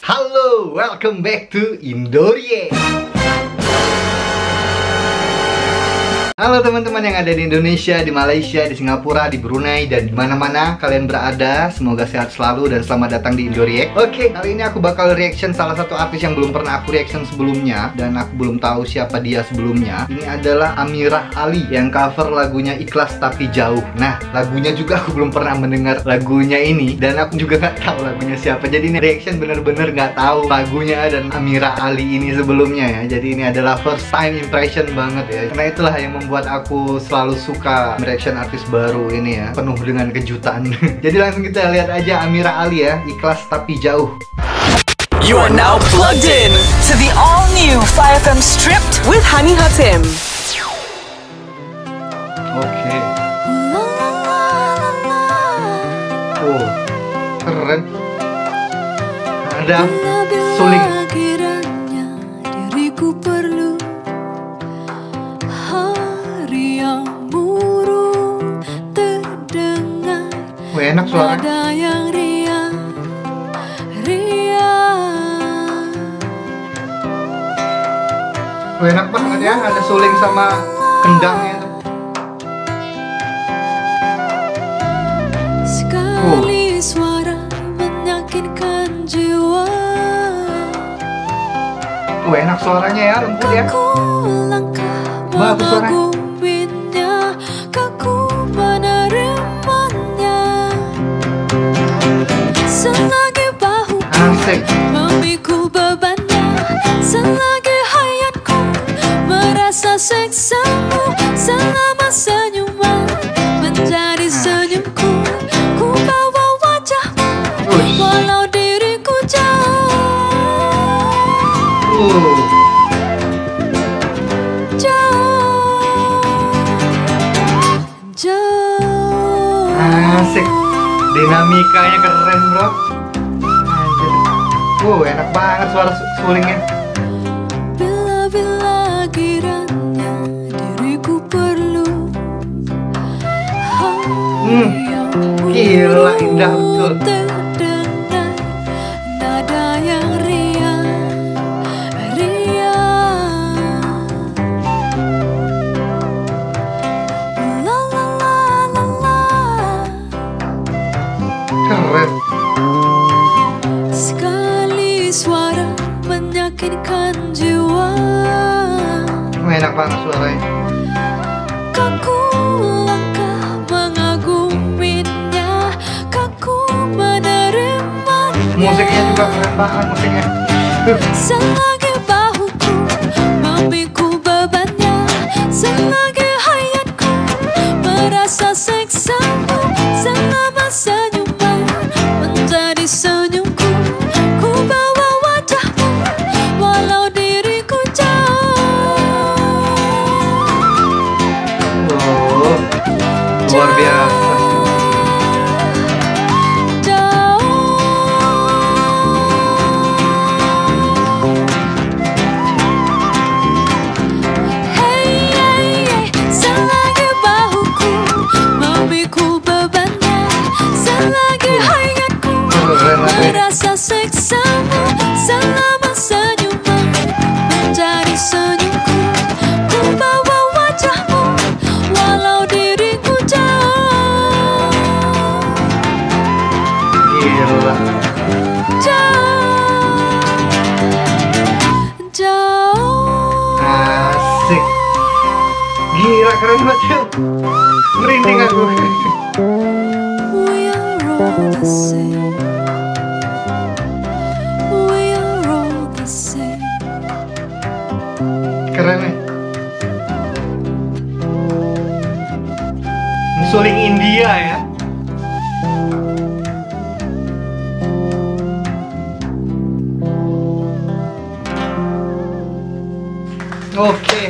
Halo, welcome back to Indoreact. Halo teman-teman yang ada di Indonesia, di Malaysia, di Singapura, di Brunei, dan di mana-mana kalian berada. Semoga sehat selalu dan selamat datang di Indoreact. Oke, kali ini aku bakal reaction salah satu artis yang belum pernah aku reaction sebelumnya, dan aku belum tahu siapa dia sebelumnya. Ini adalah Amirah Ali yang cover lagunya Ikhlas Tapi Jauh. Nah, lagunya juga aku belum pernah mendengar lagunya ini, dan aku juga nggak tahu lagunya siapa. Jadi ini reaction bener-bener nggak tahu lagunya dan Amirah Ali ini sebelumnya ya. Jadi ini adalah first time impression banget ya. Karena itulah yang membuat aku selalu suka reaction artis baru ini ya, penuh dengan kejutan. Jadi langsung kita lihat aja Amirah Ali ya, Ikhlas Tapi Jauh. You are now plugged in to the all-new 5FM Stripped with Hani Hatim. Oke. Oh, keren. Ada suling. Diriku perlu hari yang murung terdengar. Wah, enak suaranya. Ada yang riang. Wah, enak banget ya, ada suling sama kendangnya. Sekali suara menyakitkan jiwa. Wah, enak suaranya ya, lembut ya. Aku langkah Bagus suaranya. mengaguminya, kaku menerimanya. Selagi bahu Asik. memikul bebannya, selagi hayatku merasa seksamu, selama senyuman menjadi senyumku, ku bawa wajahmu walau diriku jauh. Jauh. Asik. Dinamikanya keren, bro. Anjir. Enak banget suara sulingnya. Bila-bila kiranya diriku perlu hari yang Gila, indah betul. terdengar nada yang riang. La la la la la. Keren. Sekali suara menyakitkan jiwa. Enak banget suaranya. Kaku langkah mengaguminya, kaku menerimanya. Musiknya juga keren banget musiknya. Selagi bahuku memikul bebannya, selagi hayatku merasa seksamu, selama senyuman menjadi senyumku, ku bawa wajahmu walau diriku jauh. Luar biasa. Selagi bahuku memikul bebannya, selagi hayatku merasa seksamu, selama senyuman menjadi senyumku, ku bawa wajahmu walau diriku jauh. Gila. Jauh. Asik. Gila, keren banget ya. Merinding aku. We are all the same. We are all the same. Keren nih. Suling India ya. Oke.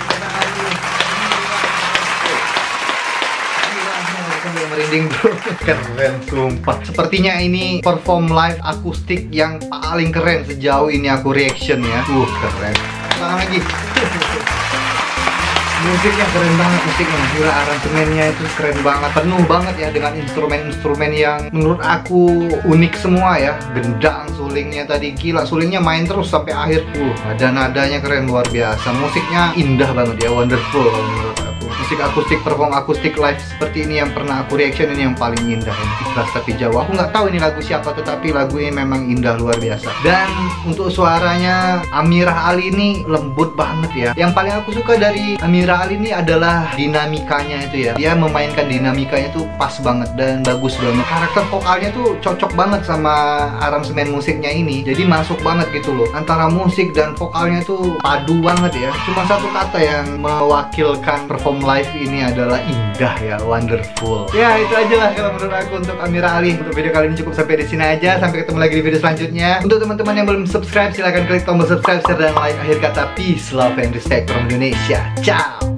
Merinding bro. Keren sumpah. Sepertinya ini perform live akustik yang paling keren sejauh ini aku reaction ya. Keren. Tangan lagi. Musiknya keren banget, musiknya gila, aransemennya itu keren banget, penuh banget ya dengan instrumen-instrumen yang menurut aku unik semua ya. Gendang, sulingnya tadi gila, sulingnya main terus sampai akhir. Ada nadanya keren luar biasa. Musiknya indah banget ya, wonderful menurut aku. Musik akustik, perform akustik live seperti ini yang pernah aku reaction, ini yang paling indah ini. Ikhlas Tapi Jauh. Aku nggak tahu ini lagu siapa, tetapi lagu ini memang indah luar biasa. Dan untuk suaranya Amirah Ali ini lembut banget ya. Yang paling aku suka dari Amirah Ali ini adalah dinamikanya itu ya. Dia memainkan dinamikanya itu pas banget dan bagus banget. Karakter vokalnya tuh cocok banget sama aransemen musiknya ini. Jadi masuk banget gitu loh. Antara musik dan vokalnya tuh padu banget ya. Cuma satu kata yang mewakilkan perform live ini adalah indah ya, wonderful. Ya itu aja lah kalau menurut aku untuk Amirah Ali. Untuk video kali ini cukup sampai di sini aja. Sampai ketemu lagi di video selanjutnya. Untuk teman-teman yang belum subscribe, silahkan klik tombol subscribe, share, dan like. Akhir kata, peace, love, and respect from Indonesia. Ciao.